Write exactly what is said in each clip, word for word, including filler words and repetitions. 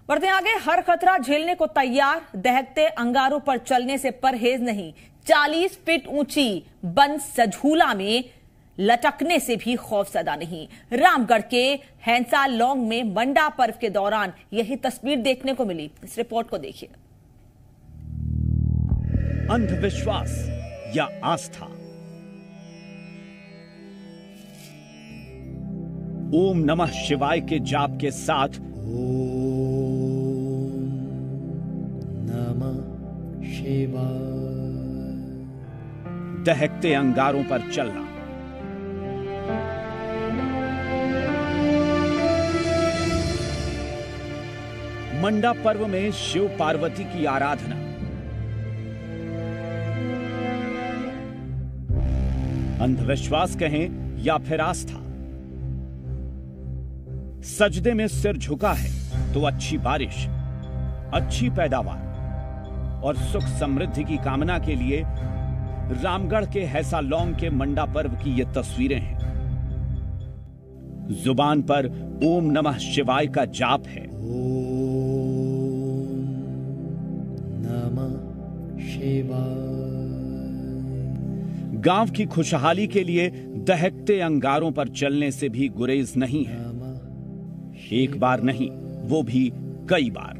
बढ़ते आगे, हर खतरा झेलने को तैयार, दहकते अंगारों पर चलने से परहेज नहीं। चालीस फीट ऊंची बन सझूला में लटकने से भी खौफजदा नहीं। रामगढ़ के हैंसा लौंग में मंडा पर्व के दौरान यही तस्वीर देखने को मिली। इस रिपोर्ट को देखिए। अंधविश्वास या आस्था? ओम नमः शिवाय के जाप के साथ नमः शिवाय दहकते अंगारों पर चलना। मंडा पर्व में शिव पार्वती की आराधना। अंधविश्वास कहें या फिर आस्था। सजदे में सिर झुका है तो अच्छी बारिश, अच्छी पैदावार और सुख समृद्धि की कामना के लिए रामगढ़ के हैंसा लौंग के मंडा पर्व की ये तस्वीरें हैं। जुबान पर ओम नमः शिवाय का जाप है। ओम नमः शिवाय। गांव की खुशहाली के लिए दहकते अंगारों पर चलने से भी गुरेज नहीं है। एक बार नहीं, वो भी कई बार।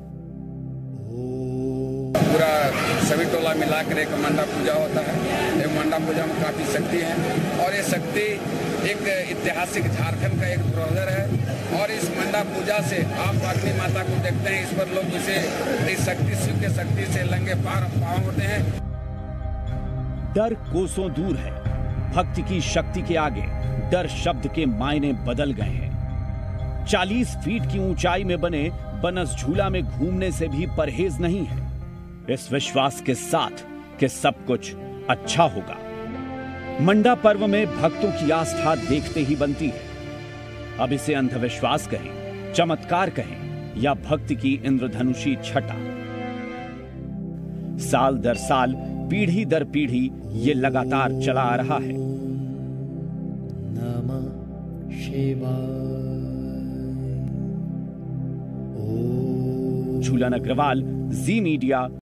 पूरा सभी टोला मिलाकर एक मंडा पूजा होता है। ये मंडा पूजा में काफी शक्ति है और ये शक्ति एक ऐतिहासिक झारखंड का एक धरोहर है। और इस मंडा पूजा से आप अग्नि माता को देखते हैं, इस पर लोग इसे इस शक्ति शिव के शक्ति से लंगे पार पाँव होते हैं। डर कोसों दूर है। भक्ति की शक्ति के आगे डर शब्द के मायने बदल गए हैं। चालीस फीट की ऊंचाई में बने बनस झूला में घूमने से भी परहेज नहीं है, इस विश्वास के साथ कि सब कुछ अच्छा होगा। मंडा पर्व में भक्तों की आस्था देखते ही बनती है। अब इसे अंधविश्वास कहें, चमत्कार कहें या भक्ति की इंद्रधनुषी छटा, साल दर साल, पीढ़ी दर पीढ़ी ये लगातार चला आ रहा है। नमः शिवाय। Jhulan Agarwal, Zee media.